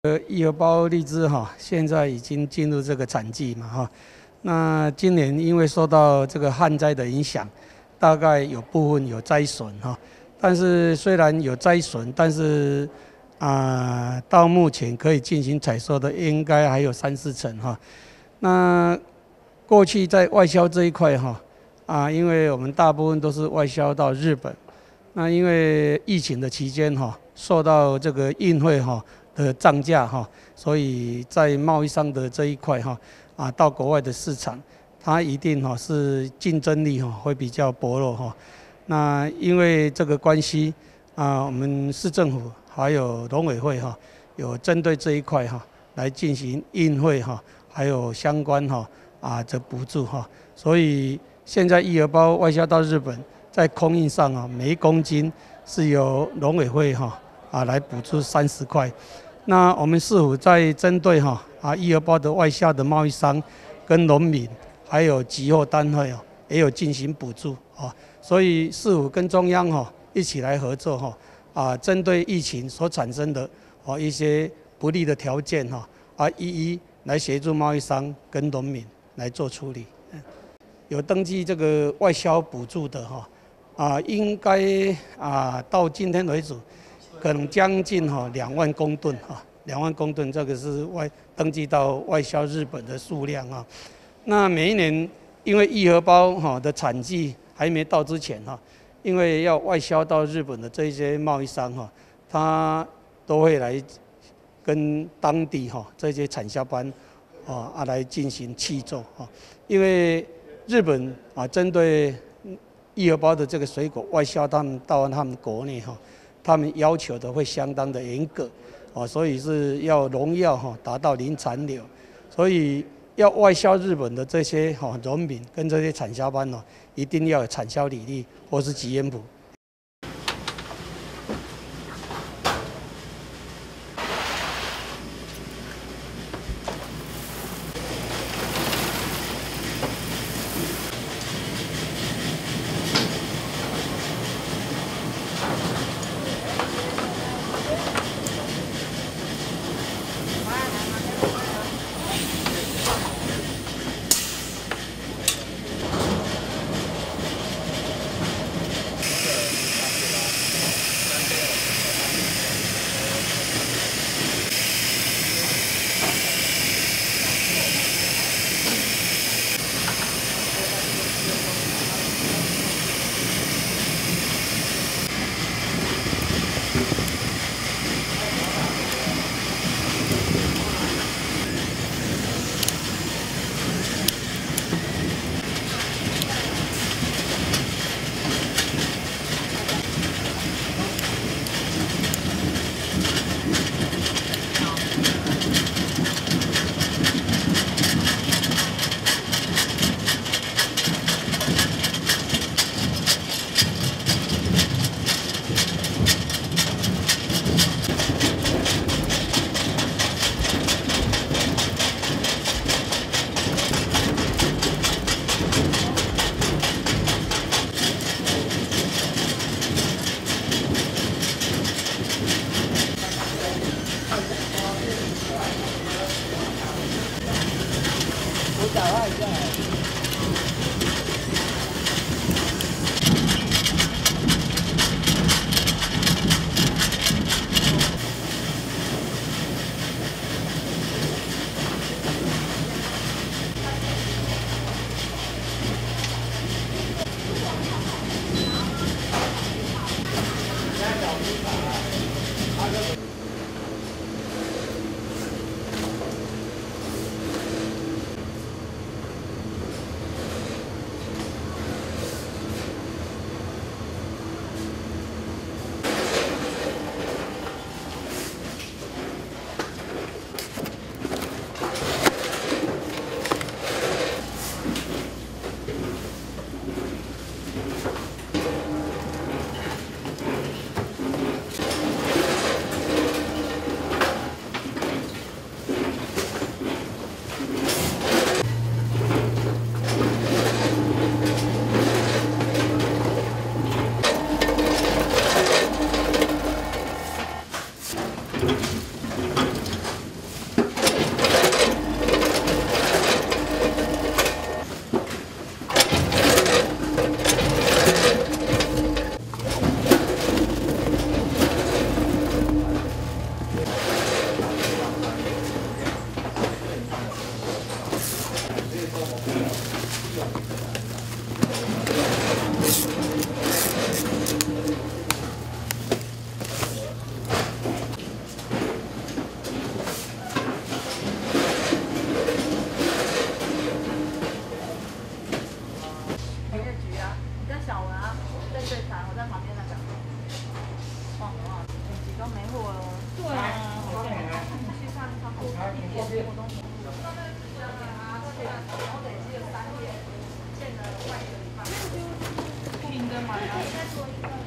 义荷包荔枝现在已经进入这个产季嘛那今年因为受到这个旱灾的影响，大概有部分有摘损但是虽然有摘损，但是到目前可以进行采收的应该还有3、4成那过去在外销这一块因为我们大部分都是外销到日本，那因为疫情的期间受到这个运费的涨价所以在贸易商的这一块到国外的市场，它一定是竞争力会比较薄弱那因为这个关系我们市政府还有农委会有针对这一块来进行运费还有相关的补助所以现在义荷包外销到日本，在供应上每1公斤是由农委会来补助30块。那我们市府在针对义荷包的外销的贸易商跟农民还有集货单位也有进行补助所以市府跟中央一起来合作针对疫情所产生的一些不利的条件一一来协助贸易商跟农民来做处理。有登记这个外销补助的应该到今天为止，可能将近2万公吨2万公吨，这个是登记到外销日本的数量那每一年因为义荷包的产季还没到之前因为要外销到日本的这些贸易商他都会来跟当地这些产销班来进行契作因为日本针对义荷包的这个水果外销到他们国内他们要求的会相当的严格所以是要农药达到零残留，所以要外销日本的这些农民跟这些产销班一定要有产销履历或是疾源谱。 平的嘛，然后再做一个。